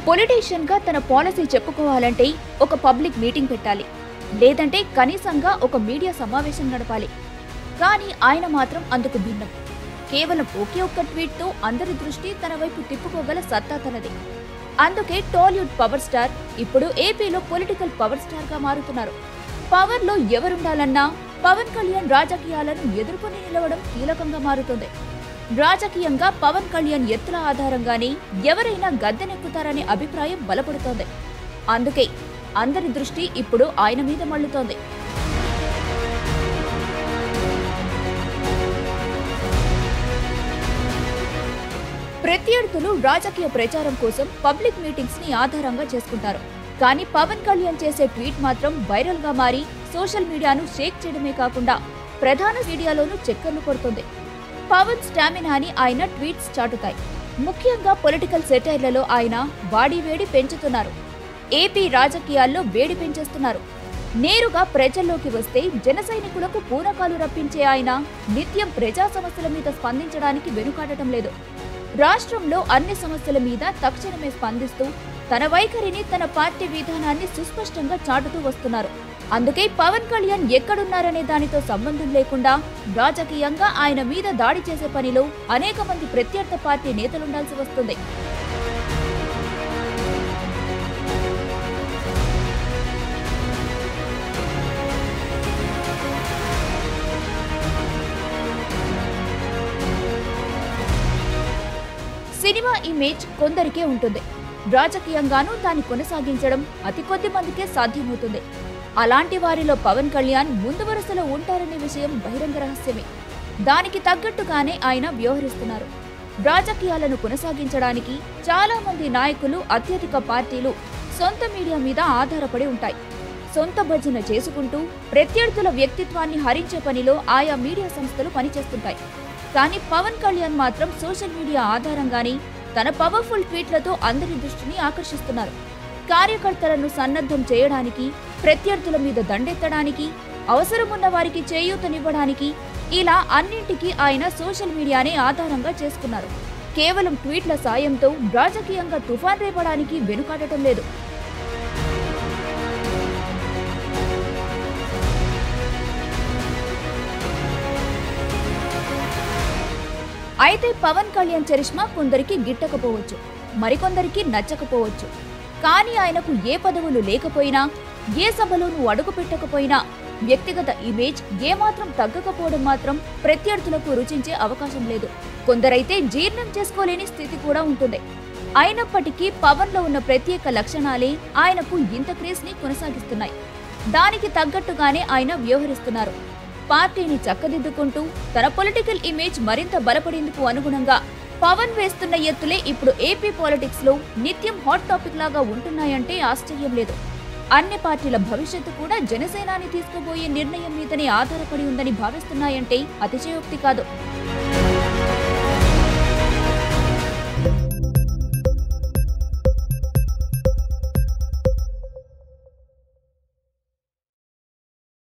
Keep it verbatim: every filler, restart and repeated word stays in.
Politician గా తన policy చెప్పుకోవాలంటే ఒక పబ్లిక్ మీటింగ్ పెట్టాలి, లేదంటే కనీసంగా ఒక మీడియా సమావేశం నడపాలి. కానీ ఆయన మాత్రం అందుకు భిన్నం. కేవలం ఒకే ఒక్క ట్వీట్ తో అందరి దృష్టి తన వైపు తిప్పుకోగల సత్తా తనది. అందుకే టాలీవుడ్ పవర్ స్టార్ ఇప్పుడు ఏపీలో పొలిటికల్ పవర్ స్టార్ గా మారుతున్నారు. పవర్ లో ఎవరుండాలన్నా పవన్ కళ్యాణ్ రాజకీయాలను ఎదుర్కొని నిలవడం కీలకంగా మారుతుంది. రాజకీయంగా పవన్ కళ్యాణ్ ఎత్తుల ఆధారంగానే ఎవరైనా గద్దెనెక్కుతారనే అభిప్రాయం బలపడుతోంది. అందుకే అందరి దృష్టి ఇప్పుడు ఆయన మీద మళ్లుతోంది. ప్రత్యర్థులు రాజకీయ ప్రచారం కోసం పబ్లిక్ మీటింగ్స్ ని ఆధారంగా చేసుకుంటారు. కానీ పవన్ కళ్యాణ్ చేసే ట్వీట్ మాత్రం వైరల్ గా మారి సోషల్ మీడియాను షేక్ చేయడమే కాకుండా ప్రధాన మీడియాలోనూ చక్కర్లు కొడుతుంది. పవన్ స్టామినాని ఆయన ట్వీట్స్ చాటుతాయి. ముఖ్యంగా పొలిటికల్ సెటైర్లలో ఆయన వాడి వేడి పెంచుతున్నారు. ఏపీ రాజకీయాల్లో వేడి పెంచేస్తున్నారు. నేరుగా ప్రజల్లోకి వస్తే జన సైనికులకు పూనకాలు రప్పించే ఆయన నిత్యం ప్రజా సమస్యల మీద స్పందించడానికి వెనుకాడటం లేదు. రాష్ట్రంలో అన్ని సమస్యల మీద తక్షణమే స్పందిస్తూ తన వైఖరిని, తన పార్టీ విధానాన్ని సుస్పష్టంగా చాటుతూ వస్తున్నారు. అందుకే పవన్ కళ్యాణ్ ఎక్కడున్నారనే దానితో సంబంధం లేకుండా రాజకీయంగా ఆయన మీద దాడి చేసే పనిలో అనేక మంది ప్రత్యర్థ పార్టీ నేతలుండాల్సి వస్తుంది. సినిమా ఇమేజ్ కొందరికే ఉంటుంది. రాజకీయంగానూ దాన్ని కొనసాగించడం అతి కొద్ది మందికే సాధ్యమవుతుంది. అలాంటి వారిలో పవన్ కళ్యాణ్ ముందు వరుసలో ఉంటారనే విషయం బహిరంగ రహస్యమే. దానికి తగ్గట్టుగానే ఆయన వ్యవహరిస్తున్నారు. రాజకీయాలను కొనసాగించడానికి చాలా మంది నాయకులు, అత్యధిక పార్టీలు సొంత మీడియా మీద ఆధారపడి ఉంటాయి. సొంత భజన చేసుకుంటూ ప్రత్యర్థుల వ్యక్తిత్వాన్ని హరించే పనిలో ఆయా మీడియా సంస్థలు పనిచేస్తుంటాయి. కానీ పవన్ కళ్యాణ్ మాత్రం సోషల్ మీడియా ఆధారంగానే తన పవర్ఫుల్ ట్వీట్లతో అందరి దృష్టిని ఆకర్షిస్తున్నారు. కార్యకర్తలను సన్నద్ధం చేయడానికి, ప్రత్యర్థుల మీద దండెత్తడానికి, అవసరమున్న వారికి చేయూతనివ్వడానికి, ఇలా అన్నింటికీ ఆయన సోషల్ మీడియానే ఆధారంగా చేసుకున్నారు. కేవలం ట్వీట్ల సాయంతో రాజకీయంగా తుఫాన్ రేపడానికి వెనుకాడటం లేదు. అయితే పవన్ కళ్యాణ్ చరిష్మా కొందరికి గిట్టకపోవచ్చు, మరికొందరికి నచ్చకపోవచ్చు. కానీ ఆయనకు ఏ పదవులు లేకపోయినా, ఏ సభలోనూ అడుగు పెట్టకపోయినా వ్యక్తిగత ఇమేజ్ ఏమాత్రం తగ్గకపోవడం మాత్రం ప్రత్యర్థులకు రుచించే అవకాశం లేదు. కొందరైతే జీర్ణం చేసుకోలేని స్థితి కూడా ఉంటుంది. అయినప్పటికీ పవన్ లో ఉన్న ప్రత్యేక లక్షణాలే ఆయనకు ఇంత క్రేజ్ ని కొనసాగిస్తున్నాయి. దానికి తగ్గట్టుగానే ఆయన వ్యవహరిస్తున్నారు. పార్టీని చక్కదిద్దుకుంటూ తన పొలిటికల్ ఇమేజ్ మరింత బలపడేందుకు అనుగుణంగా పవన్ వేస్తున్న ఎత్తులే ఇప్పుడు ఏపీ పాలిటిక్స్ లో నిత్యం హాట్ టాపిక్ లాగా ఉంటున్నాయంటే ఆశ్చర్యం లేదు. అన్ని పార్టీల భవిష్యత్తు కూడా జనసేనాని తీసుకోబోయే నిర్ణయం మీదనే ఆధారపడి ఉందని భావిస్తున్నాయంటే అతిశయోక్తి కాదు.